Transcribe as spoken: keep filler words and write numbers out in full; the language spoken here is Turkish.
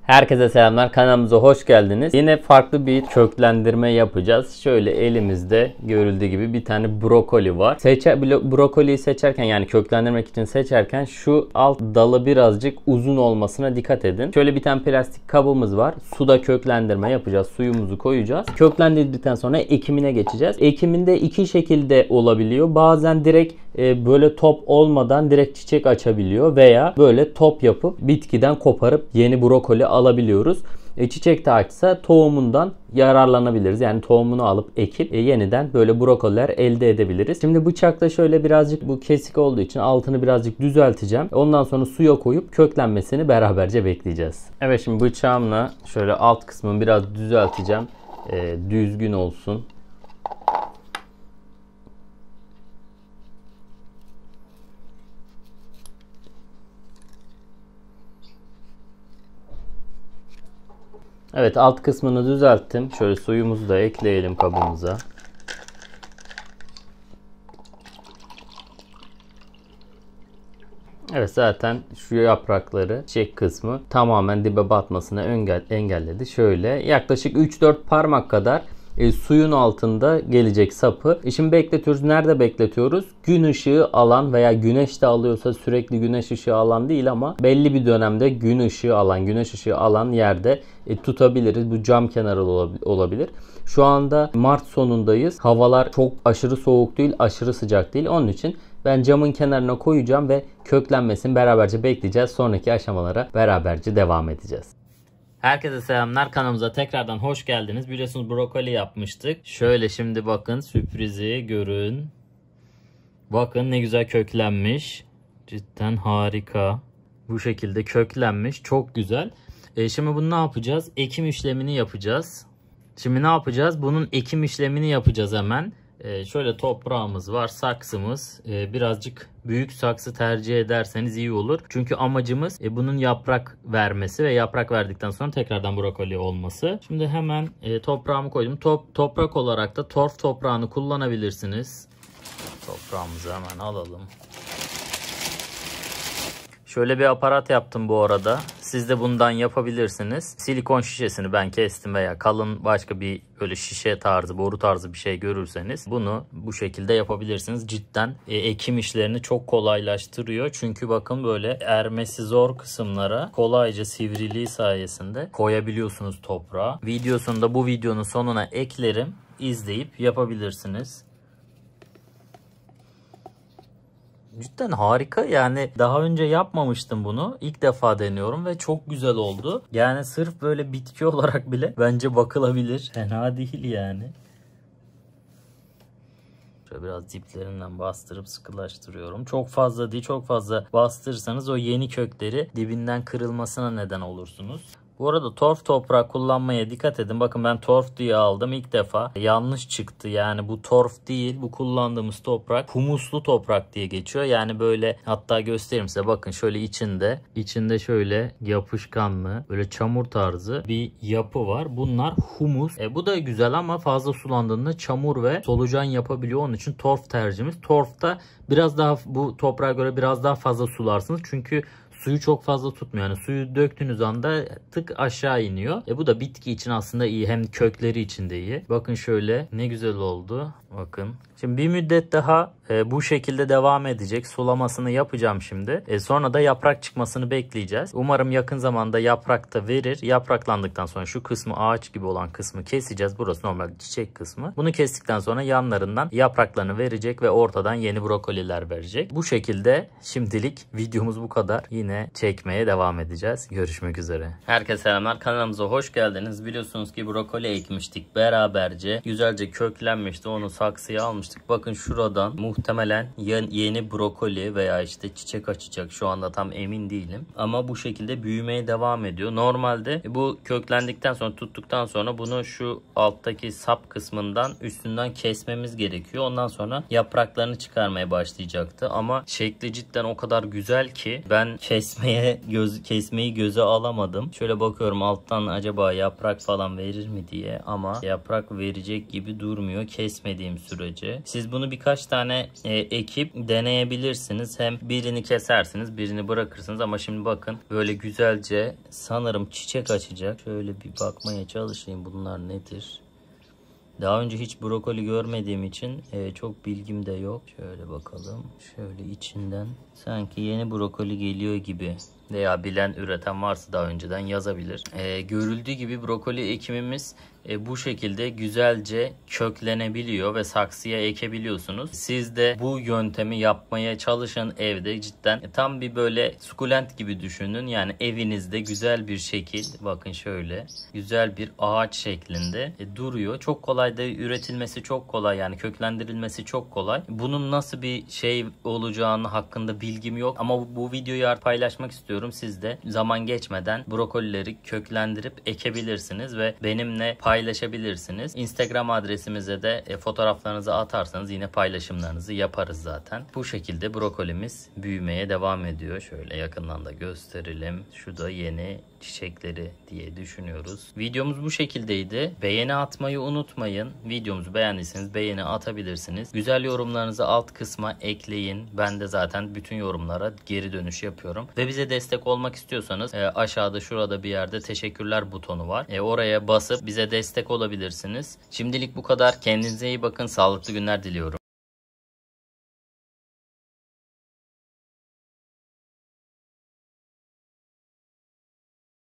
Herkese selamlar, kanalımıza hoş geldiniz. Yine farklı bir köklendirme yapacağız. Şöyle elimizde görüldüğü gibi bir tane brokoli var. Seçer, brokoliyi seçerken, yani köklendirmek için seçerken şu alt dalı birazcık uzun olmasına dikkat edin. Şöyle bir tane plastik kabımız var. Suda köklendirme yapacağız. Suyumuzu koyacağız. Köklendirdikten sonra ekimine geçeceğiz. Ekiminde iki şekilde olabiliyor. Bazen direkt e, böyle top olmadan direkt çiçek açabiliyor veya böyle top yapıp bitkiden koparıp yeni brokoli alabiliyoruz. E, çiçek de açsa tohumundan yararlanabiliriz. Yani tohumunu alıp ekip e, yeniden böyle brokoliler elde edebiliriz. Şimdi bıçakla şöyle birazcık, bu kesik olduğu için altını birazcık düzelteceğim. Ondan sonra suya koyup köklenmesini beraberce bekleyeceğiz. Evet, şimdi bıçağımla şöyle alt kısmını biraz düzelteceğim. E, düzgün olsun. Evet, alt kısmını düzelttim. Şöyle suyumuzu da ekleyelim kabımıza. Evet, zaten şu yaprakları, çiçek kısmı tamamen dibe batmasını engelledi. Şöyle yaklaşık üç dört parmak kadar E, suyun altında gelecek sapı. E, şimdi bekletiyoruz. Nerede bekletiyoruz? Gün ışığı alan veya güneş de alıyorsa, sürekli güneş ışığı alan değil ama belli bir dönemde gün ışığı alan, güneş ışığı alan yerde e, tutabiliriz. Bu cam kenarı olabilir. Şu anda Mart sonundayız. Havalar çok aşırı soğuk değil, aşırı sıcak değil. Onun için ben camın kenarına koyacağım ve köklenmesini beraberce bekleyeceğiz. Sonraki aşamalara beraberce devam edeceğiz. Herkese selamlar, kanalımıza tekrardan hoş geldiniz. Biliyorsunuz brokoli yapmıştık. Şöyle şimdi bakın, sürprizi görün. Bakın ne güzel köklenmiş. Cidden harika. Bu şekilde köklenmiş. Çok güzel. E şimdi bunu ne yapacağız? Ekim işlemini yapacağız. Şimdi ne yapacağız? Bunun ekim işlemini yapacağız hemen. Ee, şöyle toprağımız var, saksımız. Ee, birazcık büyük saksı tercih ederseniz iyi olur. Çünkü amacımız e, bunun yaprak vermesi ve yaprak verdikten sonra tekrardan brokoli olması. Şimdi hemen e, toprağımı koydum. Top, toprak olarak da torf toprağını kullanabilirsiniz. Toprağımızı hemen alalım. Şöyle bir aparat yaptım bu arada. Siz de bundan yapabilirsiniz. Silikon şişesini ben kestim veya kalın başka bir böyle şişe tarzı, boru tarzı bir şey görürseniz bunu bu şekilde yapabilirsiniz. Cidden e, ekim işlerini çok kolaylaştırıyor. Çünkü bakın böyle ermesi zor kısımlara kolayca sivriliği sayesinde koyabiliyorsunuz toprağa. Videosunu da bu videonun sonuna eklerim. İzleyip yapabilirsiniz. Cidden harika, yani daha önce yapmamıştım bunu. İlk defa deniyorum ve çok güzel oldu. Yani sırf böyle bitki olarak bile bence bakılabilir. Fena değil yani. Şöyle biraz diplerinden bastırıp sıkılaştırıyorum. Çok fazla değil, çok fazla bastırırsanız o yeni kökleri dibinden kırılmasına neden olursunuz. Bu arada torf toprağı kullanmaya dikkat edin. Bakın ben torf diye aldım. İlk defa yanlış çıktı. Yani bu torf değil. Bu kullandığımız toprak humuslu toprak diye geçiyor. Yani böyle, hatta göstereyim size. Bakın şöyle içinde. içinde şöyle yapışkanlı, böyle çamur tarzı bir yapı var. Bunlar humus. E, bu da güzel ama fazla sulandığında çamur ve solucan yapabiliyor. Onun için torf tercihimiz. Torfta biraz daha, bu toprağa göre biraz daha fazla sularsınız. Çünkü suyu çok fazla tutmuyor. Yani suyu döktüğünüz anda tık aşağı iniyor. E bu da bitki için aslında iyi. Hem kökleri için de iyi. Bakın şöyle ne güzel oldu. Bakın. Şimdi bir müddet daha e, bu şekilde devam edecek. Sulamasını yapacağım şimdi. E, sonra da yaprak çıkmasını bekleyeceğiz. Umarım yakın zamanda yaprak da verir. Yapraklandıktan sonra şu kısmı, ağaç gibi olan kısmı keseceğiz. Burası normal çiçek kısmı. Bunu kestikten sonra yanlarından yapraklarını verecek ve ortadan yeni brokoliler verecek. Bu şekilde şimdilik videomuz bu kadar. Yine çekmeye devam edeceğiz. Görüşmek üzere. Herkese selamlar. Kanalımıza hoş geldiniz. Biliyorsunuz ki brokoli ekmiştik beraberce. Güzelce köklenmişti. Onu saksıya almıştık. Bakın şuradan muhtemelen yeni brokoli veya işte çiçek açacak. Şu anda tam emin değilim. Ama bu şekilde büyümeye devam ediyor. Normalde bu köklendikten sonra, tuttuktan sonra bunu şu alttaki sap kısmından, üstünden kesmemiz gerekiyor. Ondan sonra yapraklarını çıkarmaya başlayacaktı. Ama şekli cidden o kadar güzel ki ben kesmeye göz kesmeyi göze alamadım. Şöyle bakıyorum alttan acaba yaprak falan verir mi diye, ama yaprak verecek gibi durmuyor kesmediğim sürece. Siz bunu birkaç tane e, ekip deneyebilirsiniz. Hem birini kesersiniz, birini bırakırsınız, ama şimdi bakın böyle güzelce sanırım çiçek açacak. Şöyle bir bakmaya çalışayım, bunlar nedir? Daha önce hiç brokoli görmediğim için e, çok bilgim de yok. Şöyle bakalım. Şöyle içinden sanki yeni brokoli geliyor gibi. Veya bilen, üreten varsa daha önceden yazabilir. E, görüldüğü gibi brokoli ekimimiz e, bu şekilde güzelce köklenebiliyor ve saksıya ekebiliyorsunuz. Siz de bu yöntemi yapmaya çalışın evde. Cidden e, tam bir böyle sukulent gibi düşünün. Yani evinizde güzel bir şekil, bakın şöyle güzel bir ağaç şeklinde e, duruyor. Çok kolay da üretilmesi, çok kolay, yani köklendirilmesi çok kolay. Bunun nasıl bir şey olacağını hakkında bilgim yok, ama bu, bu videoyu paylaşmak istiyorum. Siz de zaman geçmeden brokolileri köklendirip ekebilirsiniz ve benimle paylaşabilirsiniz. Instagram adresimize de e, fotoğraflarınızı atarsanız yine paylaşımlarınızı yaparız zaten. Bu şekilde brokolimiz büyümeye devam ediyor. Şöyle yakından da gösterelim. Şu da yeni çiçekleri diye düşünüyoruz. Videomuz bu şekildeydi. Beğeni atmayı unutmayın. Videomuzu beğendiyseniz beğeni atabilirsiniz. Güzel yorumlarınızı alt kısma ekleyin. Ben de zaten bütün yorumlara geri dönüş yapıyorum. Ve bize destek olmak istiyorsanız e, aşağıda şurada bir yerde teşekkürler butonu var. E, oraya basıp bize destek olabilirsiniz. Şimdilik bu kadar. Kendinize iyi bakın. Sağlıklı günler diliyorum.